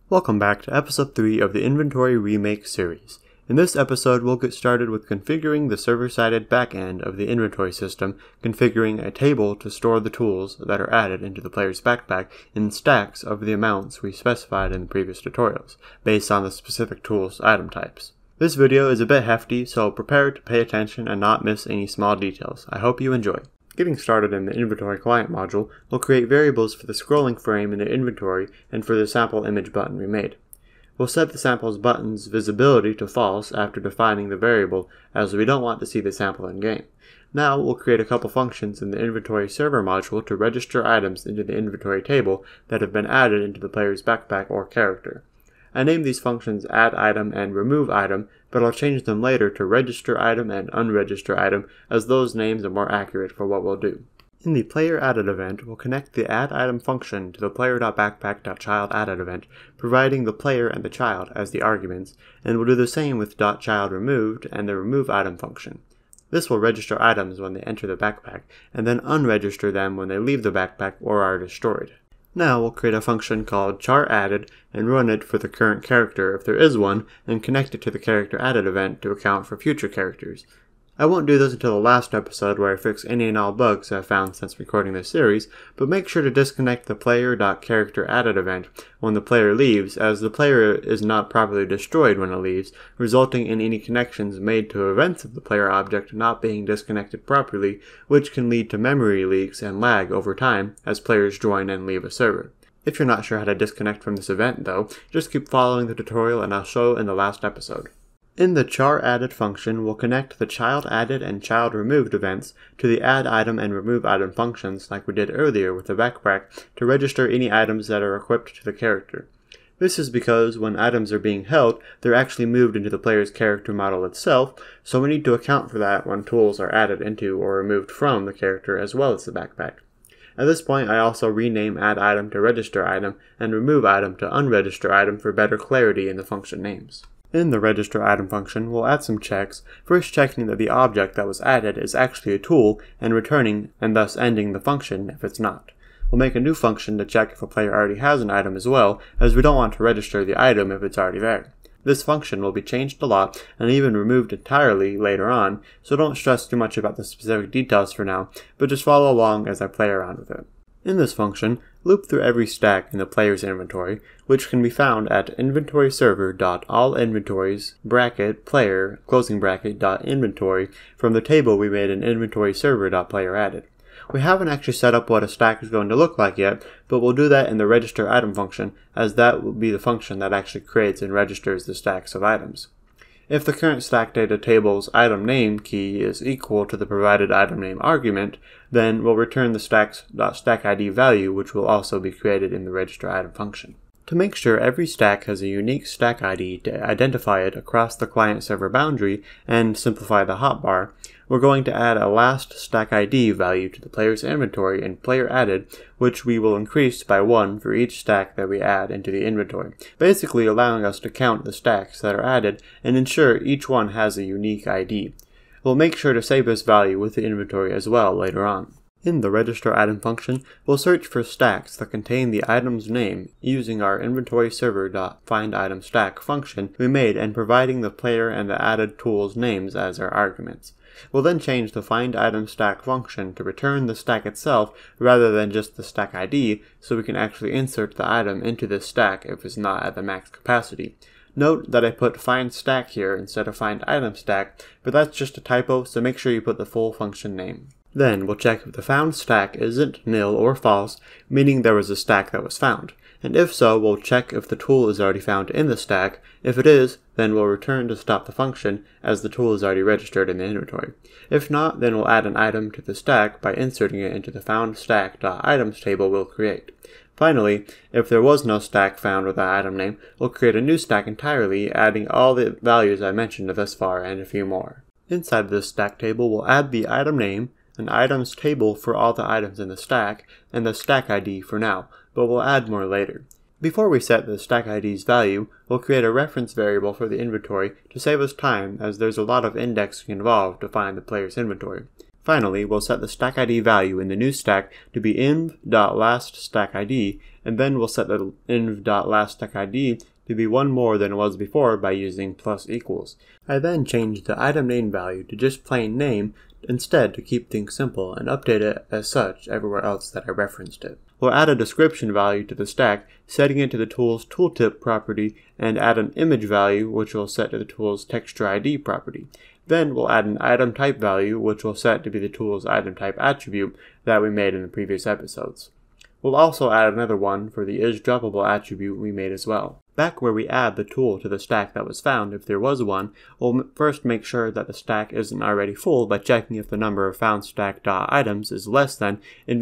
Welcome back to episode 3 of the Inventory Remake series. In this episode, we'll get started with configuring the server-sided backend of the inventory system, configuring a table to store the tools that are added into the player's backpack in stacks of the amounts we specified in the previous tutorials, based on the specific tool's item types. This video is a bit hefty, so prepare to pay attention and not miss any small details. I hope you enjoy. Getting started in the inventory client module, we'll create variables for the scrolling frame in the inventory and for the sample image button we made. We'll set the sample's button's visibility to false after defining the variable, as we don't want to see the sample in game. Now we'll create a couple functions in the inventory server module to register items into the inventory table that have been added into the player's backpack or character. I named these functions add item and remove item, but I'll change them later to register item and unregister item, as those names are more accurate for what we'll do. In the player added event, we'll connect the add item function to the player.backpack.child added event, providing the player and the child as the arguments, and we'll do the same with .child removed and the remove item function. This will register items when they enter the backpack, and then unregister them when they leave the backpack or are destroyed. Now we'll create a function called char_added and run it for the current character if there is one, and connect it to the character added event to account for future characters. I won't do this until the last episode where I fix any and all bugs I've found since recording this series, but make sure to disconnect the player.characterAdded event when the player leaves, as the player is not properly destroyed when it leaves, resulting in any connections made to events of the player object not being disconnected properly, which can lead to memory leaks and lag over time as players join and leave a server. If you're not sure how to disconnect from this event though, just keep following the tutorial and I'll show in the last episode. In the char_added function, we'll connect the child added and child removed events to the add item and remove item functions like we did earlier with the backpack to register any items that are equipped to the character. This is because when items are being held, they're actually moved into the player's character model itself, so we need to account for that when tools are added into or removed from the character as well as the backpack. At this point, I also rename add item to register item and remove item to unregister item for better clarity in the function names. In the register item function, we'll add some checks, first checking that the object that was added is actually a tool and returning and thus ending the function if it's not. We'll make a new function to check if a player already has an item as well, as we don't want to register the item if it's already there. This function will be changed a lot and even removed entirely later on, so don't stress too much about the specific details for now, but just follow along as I play around with it. In this function, loop through every stack in the player's inventory, which can be found at inventoryserver.allinventories_player(inventory) from the table we made in inventoryserver.playerAdded. We haven't actually set up what a stack is going to look like yet, but we'll do that in the register item function, as that will be the function that actually creates and registers the stacks of items. If the current stack data table's item name key is equal to the provided item name argument, then we'll return the stack's.stackID value, which will also be created in the register item function. To make sure every stack has a unique stack ID to identify it across the client-server boundary and simplify the hotbar, we're going to add a last stack ID value to the player's inventory in player added, which we will increase by 1 for each stack that we add into the inventory, basically allowing us to count the stacks that are added and ensure each one has a unique ID. We'll make sure to save this value with the inventory as well later on. In the register item function, we'll search for stacks that contain the item's name using our inventoryserver.findItemStack function we made and providing the player and the added tool's names as our arguments. We'll then change the findItemStack function to return the stack itself rather than just the stack ID, so we can actually insert the item into this stack if it's not at the max capacity. Note that I put findStack here instead of findItemStack, but that's just a typo, so make sure you put the full function name. Then we'll check if the found stack isn't nil or false, meaning there was a stack that was found. And if so, we'll check if the tool is already found in the stack. If it is, then we'll return to stop the function, as the tool is already registered in the inventory. If not, then we'll add an item to the stack by inserting it into the foundStack.items table we'll create. Finally, if there was no stack found with that item name, we'll create a new stack entirely, adding all the values I mentioned thus far and a few more. Inside this stack table, we'll add the item name, an items table for all the items in the stack, and the stack ID for now, but we'll add more later. Before we set the stack ID's value, we'll create a reference variable for the inventory to save us time, as there's a lot of indexing involved to find the player's inventory. Finally, we'll set the stack ID value in the new stack to be inv.lastStackID, and then we'll set the inv.lastStackID to be one more than it was before by using plus equals. I then changed the item name value to just plain name instead to keep things simple and update it as such everywhere else that I referenced it. We'll add a description value to the stack, setting it to the tool's tooltip property, and add an image value which we'll set to the tool's texture ID property. Then we'll add an item type value which we'll set to be the tool's item type attribute that we made in the previous episodes. We'll also add another one for the isDroppable attribute we made as well. Back where we add the tool to the stack that was found, if there was one, we'll first make sure that the stack isn't already full by checking if the number of foundStack.items is less than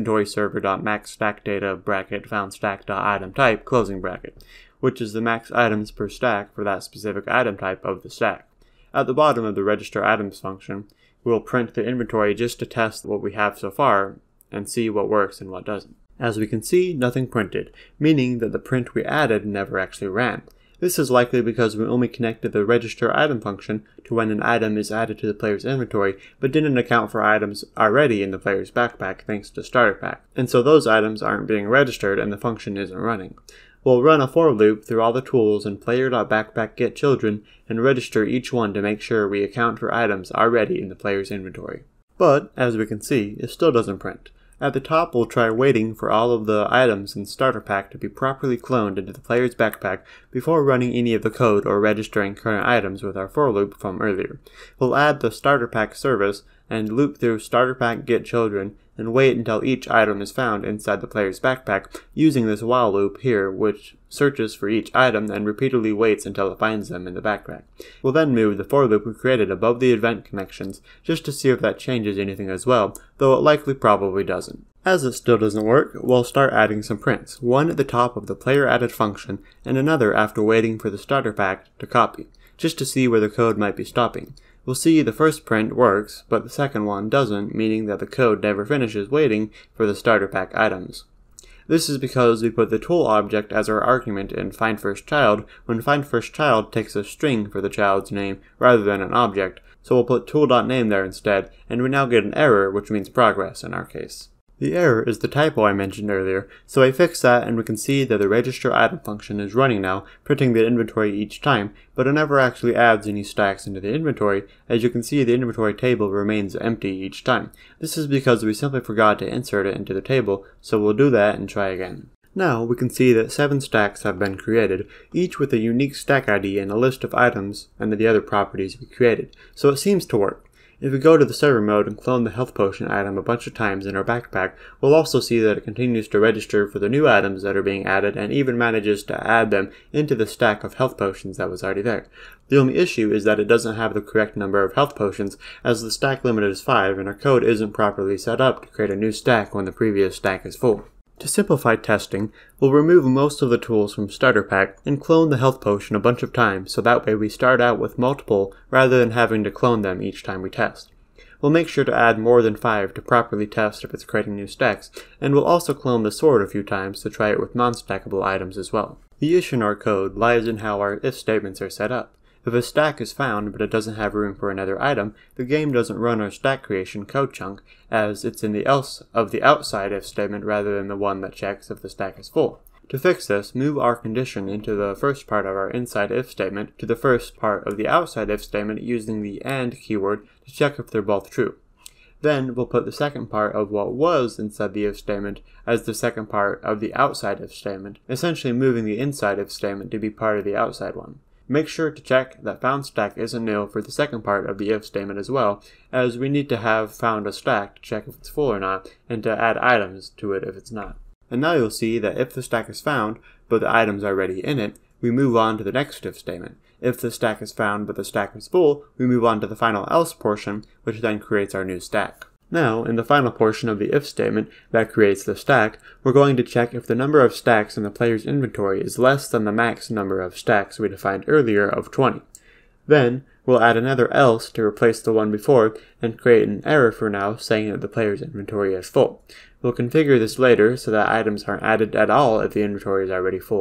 inventoryServer.maxStackData foundStack.itemType closing bracket, which is the max items per stack for that specific item type of the stack. At the bottom of the register items function, we'll print the inventory just to test what we have so far and see what works and what doesn't. As we can see, nothing printed, meaning that the print we added never actually ran. This is likely because we only connected the register item function to when an item is added to the player's inventory, but didn't account for items already in the player's backpack thanks to starter pack, and so those items aren't being registered and the function isn't running. We'll run a for loop through all the tools in player.backpackGetChildren and register each one to make sure we account for items already in the player's inventory. But, as we can see, it still doesn't print. At the top, we'll try waiting for all of the items in starter pack to be properly cloned into the player's backpack before running any of the code or registering current items with our for loop from earlier. We'll add the starter pack service and loop through starter pack get children and wait until each item is found inside the player's backpack using this while loop here, which searches for each item and repeatedly waits until it finds them in the backpack. We'll then move the for loop we created above the event connections just to see if that changes anything as well, though it likely probably doesn't. As it still doesn't work, we'll start adding some prints, one at the top of the player added function and another after waiting for the starter pack to copy, just to see where the code might be stopping. We'll see the first print works, but the second one doesn't, meaning that the code never finishes waiting for the starter pack items. This is because we put the tool object as our argument in findFirstChild when findFirstChild takes a string for the child's name rather than an object, so we'll put tool.name there instead, and we now get an error, which means progress in our case. The error is the typo I mentioned earlier, so I fixed that and we can see that the register item function is running now, printing the inventory each time, but it never actually adds any stacks into the inventory. As you can see, the inventory table remains empty each time. This is because we simply forgot to insert it into the table, so we'll do that and try again. Now we can see that 7 stacks have been created, each with a unique stack ID and a list of items and the other properties we created, so it seems to work. If we go to the server mode and clone the health potion item a bunch of times in our backpack, we'll also see that it continues to register for the new items that are being added and even manages to add them into the stack of health potions that was already there. The only issue is that it doesn't have the correct number of health potions, as the stack limit is 5 and our code isn't properly set up to create a new stack when the previous stack is full. To simplify testing, we'll remove most of the tools from starter pack and clone the health potion a bunch of times so that way we start out with multiple rather than having to clone them each time we test. We'll make sure to add more than 5 to properly test if it's creating new stacks, and we'll also clone the sword a few times to try it with non-stackable items as well. The issue in our code lies in how our if statements are set up. If a stack is found but it doesn't have room for another item, the game doesn't run our stack creation code chunk, as it's in the else of the outside if statement rather than the one that checks if the stack is full. To fix this, move our condition into the first part of our inside if statement to the first part of the outside if statement using the AND keyword to check if they're both true. Then we'll put the second part of what was inside the if statement as the second part of the outside if statement, essentially moving the inside if statement to be part of the outside one. Make sure to check that foundStack isn't nil for the second part of the if statement as well, as we need to have found a stack to check if it's full or not, and to add items to it if it's not. And now you'll see that if the stack is found, but the items are already in it, we move on to the next if statement. If the stack is found but the stack is full, we move on to the final else portion, which then creates our new stack. Now, in the final portion of the if statement that creates the stack, we're going to check if the number of stacks in the player's inventory is less than the max number of stacks we defined earlier of 20. Then, we'll add another else to replace the one before and create an error for now saying that the player's inventory is full. We'll configure this later so that items aren't added at all if the inventory is already full,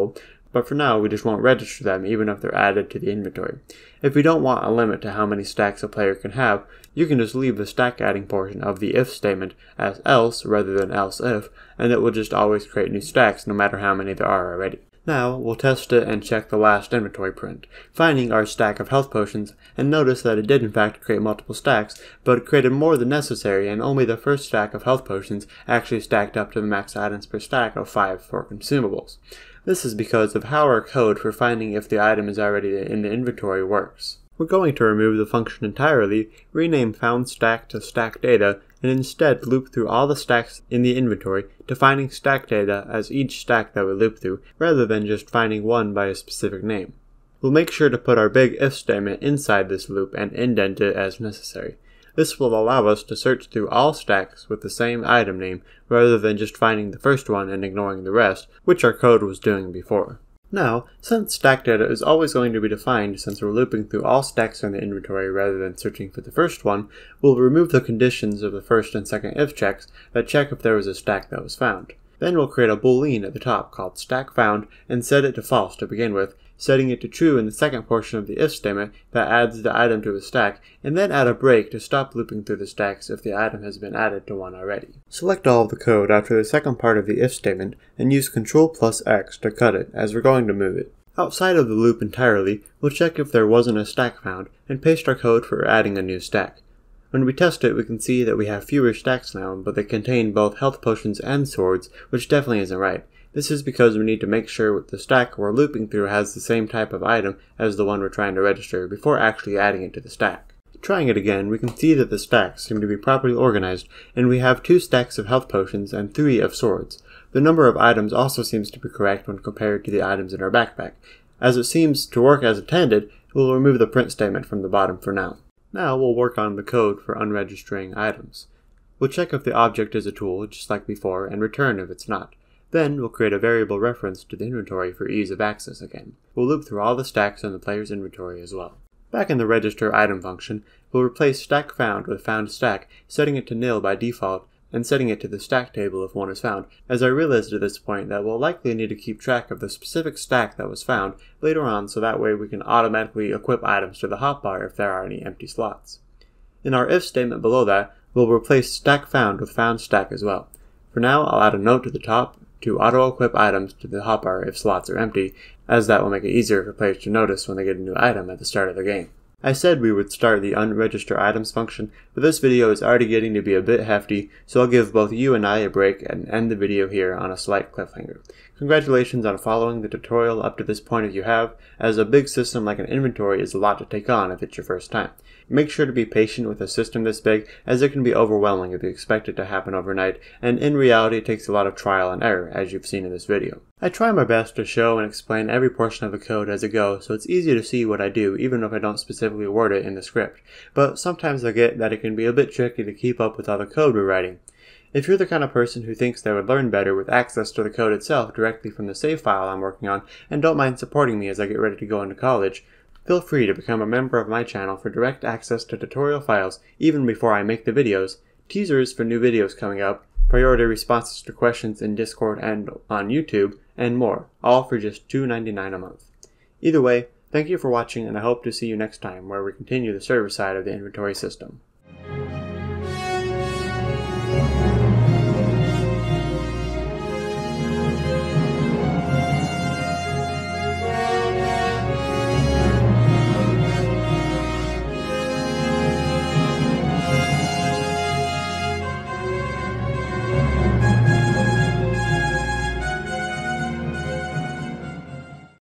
but for now we just won't register them even if they're added to the inventory. If you don't want a limit to how many stacks a player can have, you can just leave the stack adding portion of the if statement as else rather than else if, and it will just always create new stacks no matter how many there are already. Now, we'll test it and check the last inventory print, finding our stack of health potions, and notice that it did in fact create multiple stacks, but it created more than necessary, and only the first stack of health potions actually stacked up to the max items per stack of 5 for consumables. This is because of how our code for finding if the item is already in the inventory works. We're going to remove the function entirely, rename foundStack to stackData, and instead loop through all the stacks in the inventory, defining stackData as each stack that we loop through, rather than just finding one by a specific name. We'll make sure to put our big if statement inside this loop and indent it as necessary. This will allow us to search through all stacks with the same item name, rather than just finding the first one and ignoring the rest, which our code was doing before. Now, since stack data is always going to be defined since we're looping through all stacks in the inventory rather than searching for the first one, we'll remove the conditions of the first and second if checks that check if there was a stack that was found. Then we'll create a boolean at the top called stackFound and set it to false to begin with, setting it to true in the second portion of the if statement that adds the item to the stack, and then add a break to stop looping through the stacks if the item has been added to one already. Select all of the code after the second part of the if statement and use Ctrl+X to cut it as we're going to move it. Outside of the loop entirely, we'll check if there wasn't a stack found and paste our code for adding a new stack. When we test it, we can see that we have fewer stacks now, but they contain both health potions and swords, which definitely isn't right. This is because we need to make sure the stack we're looping through has the same type of item as the one we're trying to register before actually adding it to the stack. Trying it again, we can see that the stacks seem to be properly organized, and we have 2 stacks of health potions and 3 of swords. The number of items also seems to be correct when compared to the items in our backpack. As it seems to work as intended, we'll remove the print statement from the bottom for now. Now we'll work on the code for unregistering items. We'll check if the object is a tool, just like before, and return if it's not. Then we'll create a variable reference to the inventory for ease of access again. We'll loop through all the stacks in the player's inventory as well. Back in the register item function, we'll replace stackFound with foundStack, setting it to nil by default, and setting it to the stack table if one is found, as I realized at this point that we'll likely need to keep track of the specific stack that was found later on, so that way we can automatically equip items to the hotbar if there are any empty slots. In our if statement below that, we'll replace stackFound with foundStack as well. For now, I'll add a note to the top to auto-equip items to the hotbar if slots are empty, as that will make it easier for players to notice when they get a new item at the start of the game. I said we would start the unregister items function, but this video is already getting to be a bit hefty, so I'll give both you and I a break and end the video here on a slight cliffhanger. Congratulations on following the tutorial up to this point if you have, as a big system like an inventory is a lot to take on if it's your first time. Make sure to be patient with a system this big, as it can be overwhelming if you expect it to happen overnight, and in reality it takes a lot of trial and error, as you've seen in this video. I try my best to show and explain every portion of the code as I go, so it's easy to see what I do even if I don't specifically word it in the script, but sometimes I get that it can be a bit tricky to keep up with all the code we're writing. If you're the kind of person who thinks they would learn better with access to the code itself directly from the save file I'm working on, and don't mind supporting me as I get ready to go into college, feel free to become a member of my channel for direct access to tutorial files even before I make the videos, teasers for new videos coming up, priority responses to questions in Discord and on YouTube, and more, all for just $2.99 a month. Either way, thank you for watching, and I hope to see you next time where we continue the server side of the inventory system.